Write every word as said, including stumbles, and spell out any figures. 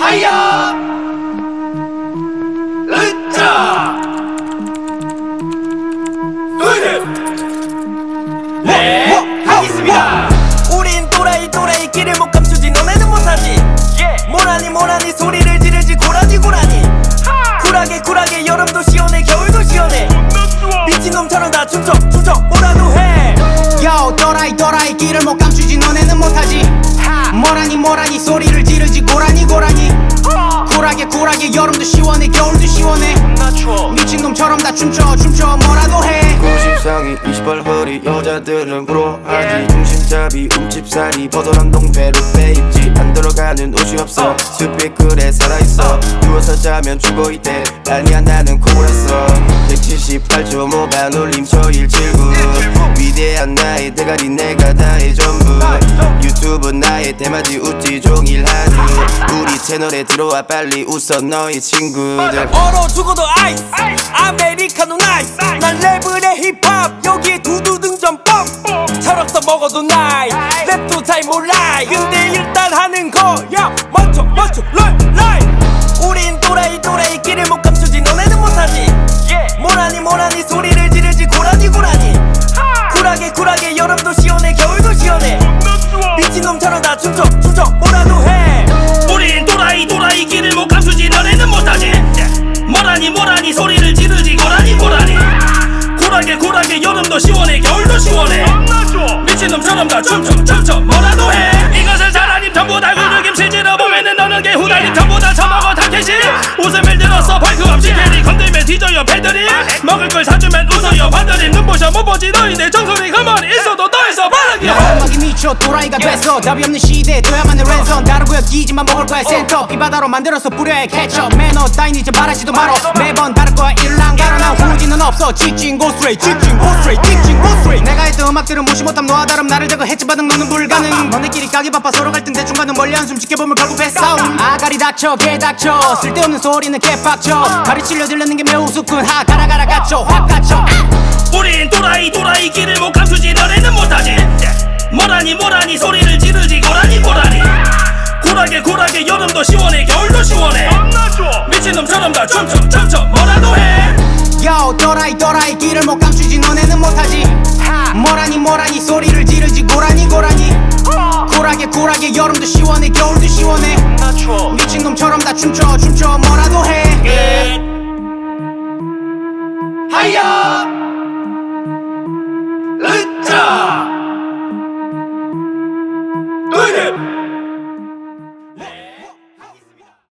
하야 으짜 네 하겠습니다. 우린 또라이 또라이 길을 못 감추지 너네는 못하지. 뭐라니 뭐라니 소리를 지르지 고라니 고라니. 쿨하게 쿨하게 여름도 시원해 겨울도 시원해. 미친놈처럼 다 춤춰 춤춰 뭐라도 해. Yo 또라이 또라이 길을 못 감추지 너네는 못하지. 뭐라니 뭐라니 소리를 지르지 고라니 고라니. 쿨하게 쿨하게 여름도 시원해 겨울도 시원해. 미친놈처럼 다 춤춰 춤춰 뭐라도 해. 구십상이 이십팔 허리 여자들은 부러워하지. 중심잡이 움집살이 버섯한 동배로 빼입지. 안 들어가는 옷이 없어 스피클에 살아있어. 누워서 자면 죽어있대. 아니야 나는 코골았어. 백칠십팔 점 오 반올림 저일 칠구. 위대한 나의 대가리 내가 다해 전부. 유튜브 나의 대마지 웃지 종일 하루. 우리 채널에 들어와 빨리 웃어 너희 친구들. 얼어 죽어도 아이스 아메리카노 나이스. 난 랩을 해 힙합 여기에 두두 등전뻥. 철없어 먹어도 나이 랩도 잘 몰라. 근데 일단 하는 거야 맞춰 맞춰 라이. 우린 또라이 또라이 길을 못 감추지 너네는 못하지. 뭐라니 뭐라니 소리를 지르지 고라니 고라니. 쿨하게 쿨하게 여름도 시원해 겨울도 시원해. 미친놈처럼 다 춤춰 춤춰 뭐라도 해. 우린 또라이 또라이 길을 못 감추지 너네는 못하지. 뭐라니 뭐라니 소리를 지르지 고라니 고라니. 쿨하게 쿨하게 여름도 시원해 겨울도 시원해. 미친놈처럼 다 춤춰 춤춰 뭐라도 해. 이것을 사람님 전부 다 흐르김 실제로 보면은 너는 게 후달림 전부 다 처먹어 타켓이. 웃음을 들었어 발크 없이 캐리 건들면 뒤져요 패들이. 먹을 걸 사주면 웃어요 반들이. 눈부셔 못 보지 너희들 정소리 가만히 있어도 더해서 바라기야. 음악이 미쳐 또라이가 됐어. 답이 없는 시대 또야만의 랜선. 다르고요 기지만 먹을 거야 센터. 비바다로 만들어서 뿌려야 캐쳐. 매너 따윈 이제 바라지도 말어. 매번 다를 거야 일랑 가로. 난 후지는 없어 직진 go straight 직진 go straight 직진 go straight. 내가 했던 음악들은 무시 못함 너와 다름. 나를 대고 해치받은 너는 불가능. 너네끼리 까기 바빠 서로 갈등 대충 가는 멀리 한숨 지켜보면 결국 배싸움. 아가리 닥쳐 개 닥쳐 쓸데없는 소리는 개빡쳐. 가르치려 들렸는 게 매우 우습군. 하 가라 가라 갇혀 확 갇혀. 우린 또라이 또라이 길을 못 감추지 너네는 못하지. 뭐라니 뭐라니 소리를 지르지 고라니 고라니. 쿨하게 쿨하게 여름도 시원해 겨울도 시원해. 미친놈처럼 다 춤춰 춤춰 뭐라도 해. Yo 또라이 또라이 길을 못 감추지 너네는 못하지. 뭐라니 뭐라니 소리를 지르지 고라니 고라니. 쿨하게 쿨하게 여름도 시원해 겨울도 시원해. 미친놈처럼 다 춤춰 춤춰 뭐라도 해. 하야 으짜